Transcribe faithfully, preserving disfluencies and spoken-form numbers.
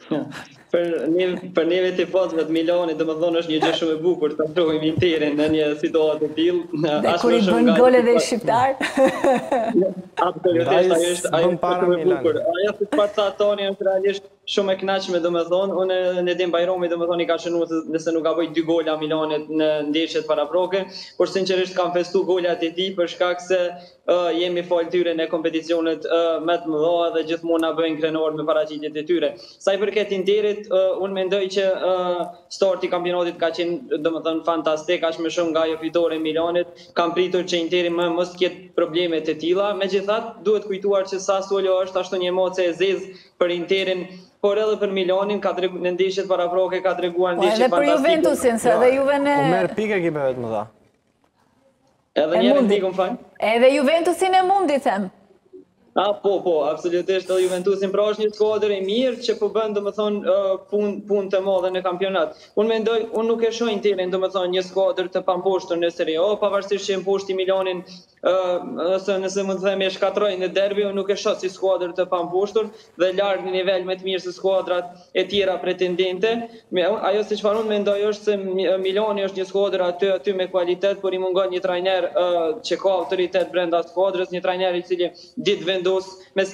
Për ne për neve tifozëve të Milanit, domethënë është një gjë shumë e bukur ta shohim Interin në një situatë të tillë. Dhe kur i bën gole dhe shqiptar. Absolutisht, ajo është ajo është shumë e bukur. Ajo si Sparta Toni është realisht shumë e kënaqshme, domethënë. Unë Nedim Bajrami domethënë i ka shënuar se nëse nuk ka bëj dy gola Milanit në ndeshjet paraproke, por sinqerisht kanë festu golat e tij për shkak se uh, jemi fal tyre në kompeticionet uh, më të mëdha dhe gjithmonë na bëjnë krenor me paraqitjet e tyre. Sa i përket Interit, uh, unë mendoj që uh, starti i kampionatit ka qenë domethënë fantastik, aq më shumë nga ajo fitore e Milanit, kam pritur që Interi më mos të ketë probleme të tilla. Megjithatë, duhet kujtuar që Sassuolo është ashtu një emocie e zezë për Interin, por edhe për Milanin ka tregu në ndeshjet paraproke ka treguar ndeshje fantastike. Edhe për Juventusin, se edhe Juve në U merr pikë ekipeve të mëdha. Edhe një herë pikën fal. Edhe Juventusin e mundi them. Ah, po, po, absolutisht edhe Juventusin, pra është një skuadër e mirë që po bën domethënë punë punë të mëdha në kampionat. Unë mendoj, unë nuk e shoh Interin domethënë një skuadër të pamposhtur në Serie A, pavarësisht që mposhti Milanin ose nëse mund të themi e shkatroi në derbi, unë nuk e shoh si skuadër të pamposhtur dhe larg në nivel më të mirë se skuadrat e tjera pretendente. Ajo si çfarë unë mendoj është se Milani është një skuadër aty aty me kualitet, por i mungon një trajner që ka autoritet brenda skuadrës, një trajner i cili ditë vendos me